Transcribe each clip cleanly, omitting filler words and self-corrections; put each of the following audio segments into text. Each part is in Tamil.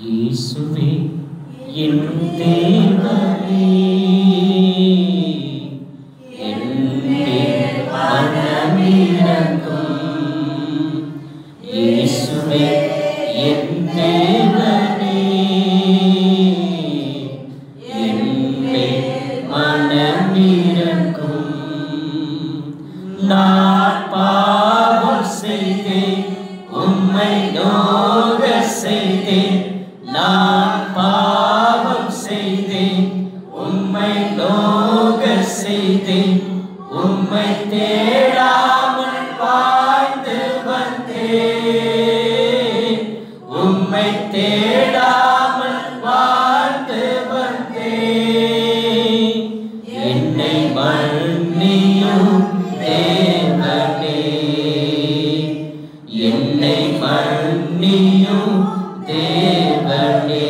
இயேசுவே என் தேவனே என்னில் மனமிரங்கும். இயேசுவே என் தேவனே என்னில் மனமிரங்கும். நான் பாவம் செய்தேன், உம்மை நோக செய்தேன். நான் பாவம் செய்தேன், உம்மை நோக செய்தேன். உம்மை தேடாமல் வாழ்ந்து வந்தேன். உம்மை தேடாமல் வாழ்ந்து வந்தேன். என்னை மன்னியும் தேவனே, என்னை மன்னியும் தேவனே.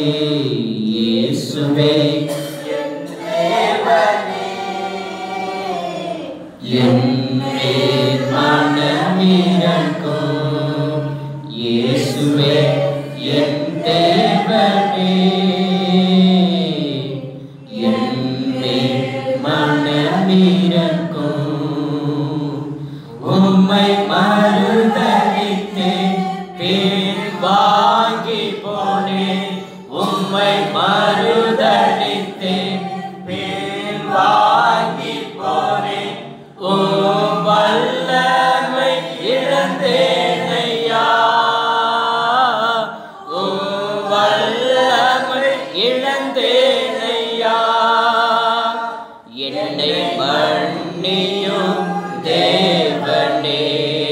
இயேசுவே என் தேவனே என்னில் மனமிரங்கும். இயேசுவே என் தேவனே என்னில் மனமிரங்கும். உம்மை மறுதலித்தேன், பின் வாங்கி போனேன். உம்மை மறுதலித்தேன், பின் வாங்கி போனேன். உம் வல்லமை இழந்தேன் ஐயா, உம் வல்லமை இழந்தேன் ஐயா. என்னை மன்னியும் தேவனே,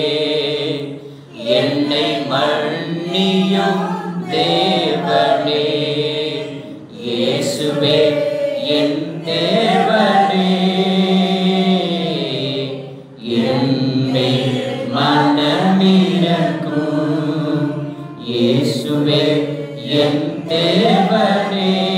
என்னை மன்னியும் தேவனே. இயேசுவே என் தேவனே என்னில் மனமிரங்கும். இயேசுவே என் தேவனே